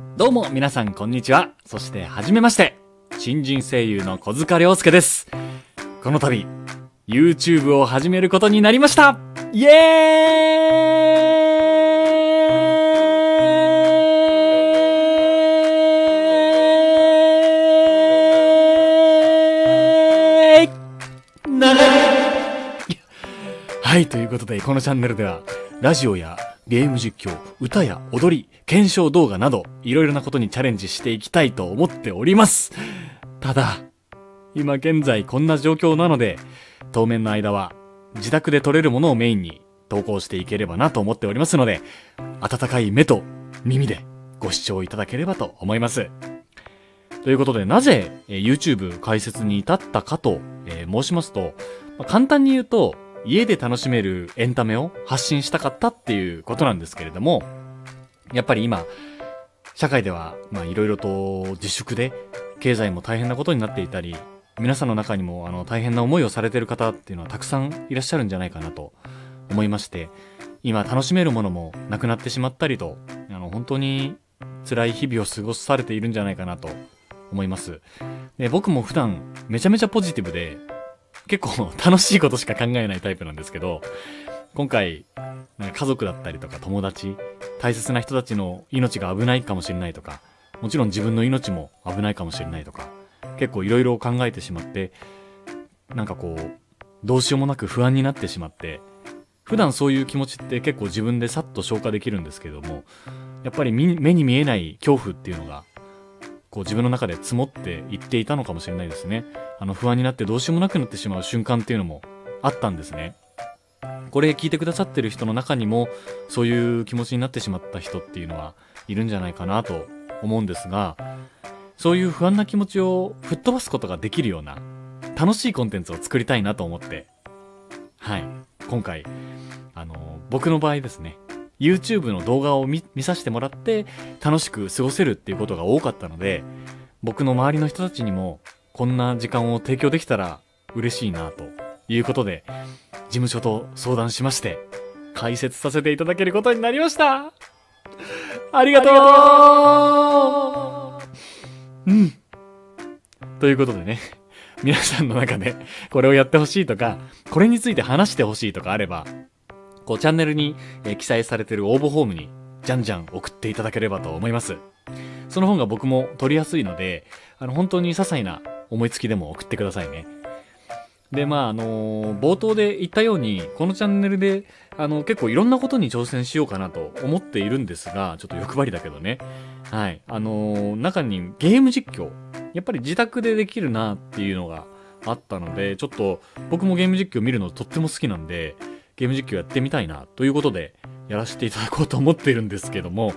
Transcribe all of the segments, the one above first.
どうも皆さんこんにちは。そしてはじめまして。新人声優の小塚亮介です。この度、YouTube を始めることになりました。イエーイはい、ということで、このチャンネルでは、ラジオやゲーム実況、歌や踊り、検証動画など、いろいろなことにチャレンジしていきたいと思っております。ただ、今現在こんな状況なので、当面の間は、自宅で撮れるものをメインに投稿していければなと思っておりますので、温かい目と耳でご視聴いただければと思います。ということで、なぜ、YouTube 開設に至ったかと、申しますと、簡単に言うと、家で楽しめるエンタメを発信したかったっていうことなんですけれども、やっぱり今、社会ではいろいろと自粛で経済も大変なことになっていたり、皆さんの中にも大変な思いをされている方っていうのはたくさんいらっしゃるんじゃないかなと思いまして、今楽しめるものもなくなってしまったりと、本当に辛い日々を過ごされているんじゃないかなと思います。で、僕も普段めちゃめちゃポジティブで、結構楽しいことしか考えないタイプなんですけど、今回、家族だったりとか友達、大切な人たちの命が危ないかもしれないとか、もちろん自分の命も危ないかもしれないとか、結構いろいろ考えてしまって、どうしようもなく不安になってしまって、普段そういう気持ちって結構自分でさっと消化できるんですけれども、やっぱり目に見えない恐怖っていうのが、自分の中で積もっていっていたのかもしれないですね。不安になってどうしようもなくなってしまう瞬間っていうのもあったんですね。これ聞いてくださってる人の中にもそういう気持ちになってしまった人っていうのはいるんじゃないかなと思うんですが、そういう不安な気持ちを吹っ飛ばすことができるような楽しいコンテンツを作りたいなと思って、はい、今回僕の場合ですね、YouTube の動画を見させてもらって楽しく過ごせるっていうことが多かったので、僕の周りの人たちにもこんな時間を提供できたら嬉しいなということで、事務所と相談しまして開設させていただけることになりました。ありがとう。ということでね、皆さんの中でこれをやってほしいとか、これについて話してほしいとかあれば、チャンネルに、記載されている応募フォームにじゃんじゃん送っていただければと思います。その方が僕も取りやすいので、本当に些細な思いつきでも送ってくださいね。で、冒頭で言ったように、このチャンネルで、結構いろんなことに挑戦しようかなと思っているんですが、ちょっと欲張りだけどね。はい。中にゲーム実況、やっぱり自宅でできるなっていうのがあったので、ちょっと僕もゲーム実況見るのとっても好きなんで、ゲーム実況やってみたいなということで、やらせていただこうと思っているんですけども、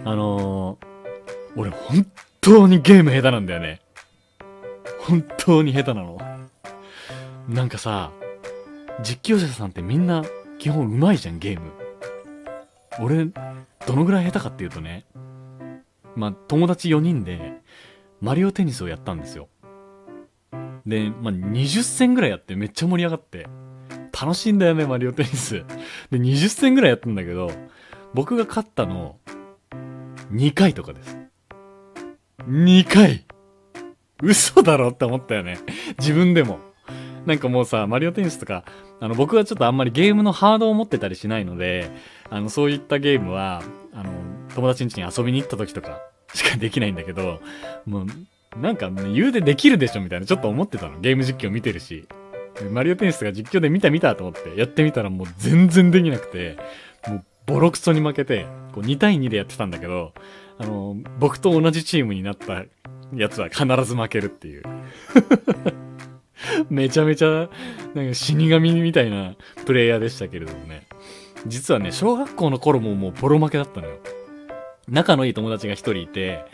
俺本当にゲーム下手なんだよね。本当に下手なの。なんかさ、実況者さんってみんな基本上手いじゃん、ゲーム。俺、どのぐらい下手かっていうとね、友達4人でマリオテニスをやったんですよ。で、20戦ぐらいやってめっちゃ盛り上がって、楽しいんだよね、マリオテニス。で、20戦ぐらいやったんだけど、僕が勝ったの、2回とかです。2回嘘だろって思ったよね。自分でも。なんかもうさ、マリオテニスとか、僕はちょっとあんまりゲームのハードを持ってたりしないので、そういったゲームは、友達ん家に遊びに行った時とかしかできないんだけど、もう、なんか言うてできるでしょみたいなちょっと思ってたの。ゲーム実況見てるし。マリオテニスが実況で見たと思ってやってみたらもう全然できなくて、もうボロクソに負けて、2対2でやってたんだけど、僕と同じチームになったやつは必ず負けるっていう。めちゃめちゃ、なんか死神みたいなプレイヤーでしたけれどもね。実はね、小学校の頃ももうボロ負けだったのよ。仲のいい友達が一人いて、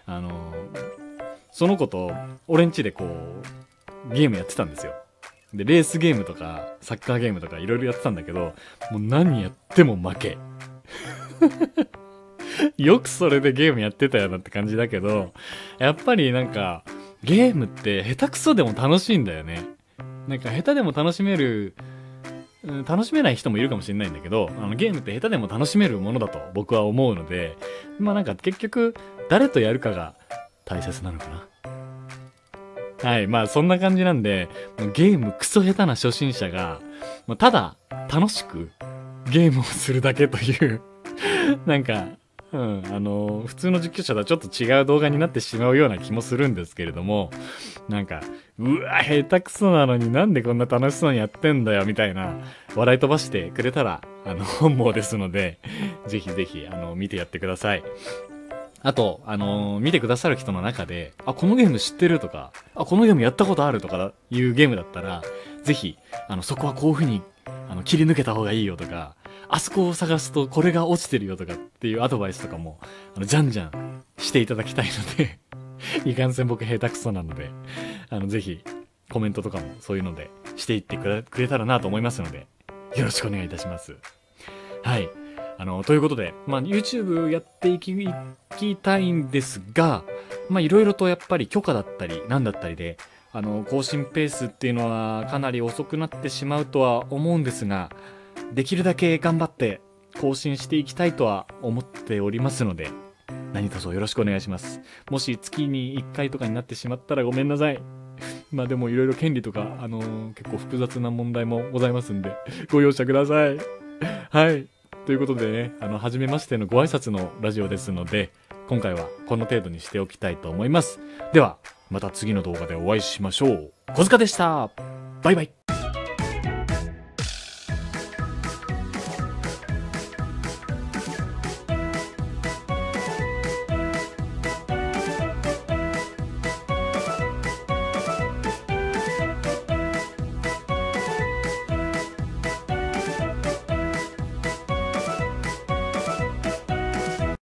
その子と俺ん家でゲームやってたんですよ。で、レースゲームとか、サッカーゲームとかいろいろやってたんだけど、もう何やっても負け。よくそれでゲームやってたよなって感じだけど、やっぱりなんか、ゲームって下手くそでも楽しいんだよね。なんか下手でも楽しめる、楽しめない人もいるかもしれないんだけど、ゲームって下手でも楽しめるものだと僕は思うので、 まあなんか結局、誰とやるかが大切なのかな。はい、まあそんな感じなんで、もうゲームクソ下手な初心者が、もうただ楽しくゲームをするだけというなんか、普通の実況者とはちょっと違う動画になってしまうような気もするんですけれども、なんか、うわ、下手くそなのになんでこんな楽しそうにやってんだよ、みたいな、笑い飛ばしてくれたら、本望ですので、ぜひぜひ、見てやってください。あと、見てくださる人の中で、あ、このゲーム知ってるとか、あ、このゲームやったことあるとかいうゲームだったら、ぜひ、そこはこういう風に、切り抜けた方がいいよとか、あそこを探すとこれが落ちてるよとかっていうアドバイスとかも、じゃんじゃんしていただきたいのでいかんせん僕下手くそなので、ぜひ、コメントとかもそういうのでしていってくれたらなと思いますので、よろしくお願いいたします。はい。ということで、まあ、YouTube やっていきたいんですが、まあ、いろいろとやっぱり許可だったり、なんだったりで、更新ペースっていうのはかなり遅くなってしまうとは思うんですが、できるだけ頑張って更新していきたいとは思っておりますので、何卒よろしくお願いします。もし月に1回とかになってしまったらごめんなさい。まあでもいろいろ権利とか、結構複雑な問題もございますんで、ご容赦ください。はい。ということでね、初めましてのご挨拶のラジオですので、今回はこの程度にしておきたいと思います。では、また次の動画でお会いしましょう。小塚でした。バイバイ。